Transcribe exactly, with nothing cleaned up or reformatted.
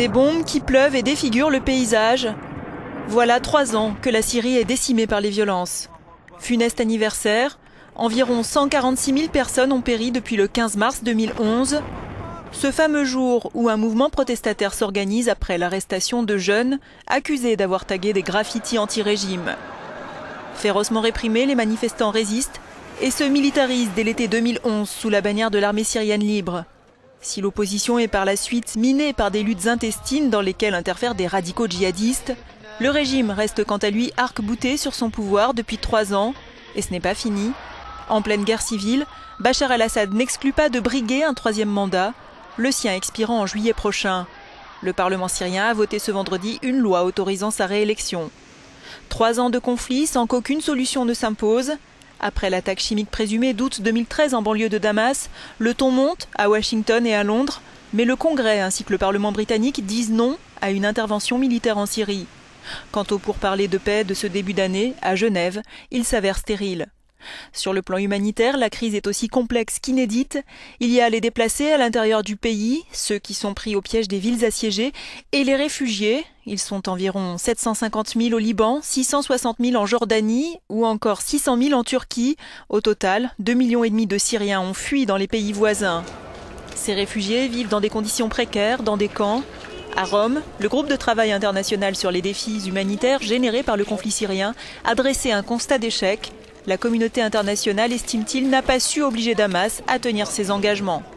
Des bombes qui pleuvent et défigurent le paysage. Voilà trois ans que la Syrie est décimée par les violences. Funeste anniversaire, environ cent quarante-six mille personnes ont péri depuis le quinze mars deux mille onze. Ce fameux jour où un mouvement protestataire s'organise après l'arrestation de jeunes accusés d'avoir tagué des graffitis anti-régime. Férocement réprimés, les manifestants résistent et se militarisent dès l'été deux mille onze sous la bannière de l'armée syrienne libre. Si l'opposition est par la suite minée par des luttes intestines dans lesquelles interfèrent des radicaux djihadistes, le régime reste quant à lui arc-bouté sur son pouvoir depuis trois ans, et ce n'est pas fini. En pleine guerre civile, Bachar el-Assad n'exclut pas de briguer un troisième mandat, le sien expirant en juillet prochain. Le Parlement syrien a voté ce vendredi une loi autorisant sa réélection. Trois ans de conflit sans qu'aucune solution ne s'impose. Après l'attaque chimique présumée d'août deux mille treize en banlieue de Damas, le ton monte à Washington et à Londres, mais le Congrès ainsi que le Parlement britannique disent non à une intervention militaire en Syrie. Quant aux pourparlers de paix de ce début d'année, à Genève, ils s'avèrent stériles. Sur le plan humanitaire, la crise est aussi complexe qu'inédite. Il y a les déplacés à l'intérieur du pays, ceux qui sont pris au piège des villes assiégées, et les réfugiés. Ils sont environ sept cent cinquante mille au Liban, six cent soixante mille en Jordanie ou encore six cent mille en Turquie. Au total, deux virgule cinq millions de Syriens ont fui dans les pays voisins. Ces réfugiés vivent dans des conditions précaires, dans des camps. À Rome, le groupe de travail international sur les défis humanitaires générés par le conflit syrien a dressé un constat d'échec. La communauté internationale, estime-t-il, n'a pas su obliger Damas à tenir ses engagements.